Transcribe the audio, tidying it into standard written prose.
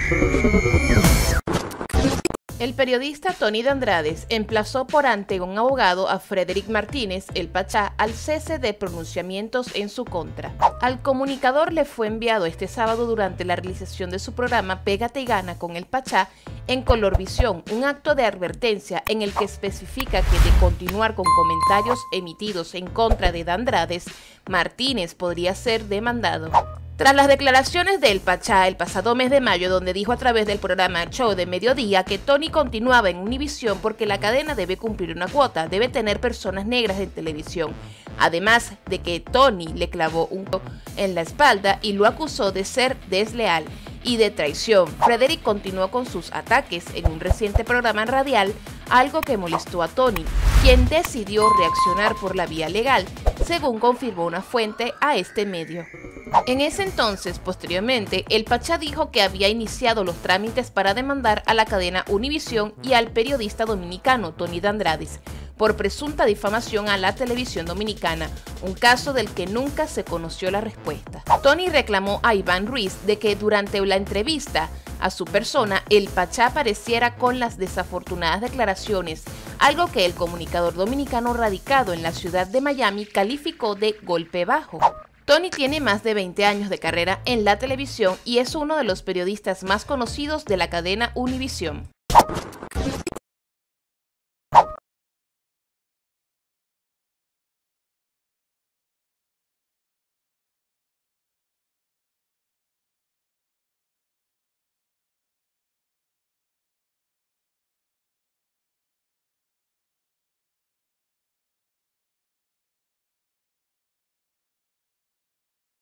El periodista Tony de Andrades emplazó por ante un abogado a Frederick Martínez, el Pachá, al cese de pronunciamientos en su contra. Al comunicador le fue enviado este sábado durante la realización de su programa Pégate y Gana con el Pachá en Colorvisión, un acto de advertencia en el que especifica que de continuar con comentarios emitidos en contra de Andrades, Martínez podría ser demandado. Tras las declaraciones del Pachá el pasado mes de mayo, donde dijo a través del programa Show de Mediodía que Tony continuaba en Univisión porque la cadena debe cumplir una cuota, debe tener personas negras en televisión, además de que Tony le clavó un en la espalda y lo acusó de ser desleal y de traición. Frederick continuó con sus ataques en un reciente programa radial, algo que molestó a Tony, quien decidió reaccionar por la vía legal, según confirmó una fuente a este medio. En ese entonces, posteriormente, el Pachá dijo que había iniciado los trámites para demandar a la cadena Univisión y al periodista dominicano Tony de Andrades por presunta difamación a la televisión dominicana, un caso del que nunca se conoció la respuesta. Tony reclamó a Iván Ruiz de que durante la entrevista a su persona, el Pachá apareciera con las desafortunadas declaraciones, algo que el comunicador dominicano radicado en la ciudad de Miami calificó de golpe bajo. Tony tiene más de 20 años de carrera en la televisión y es uno de los periodistas más conocidos de la cadena Univisión.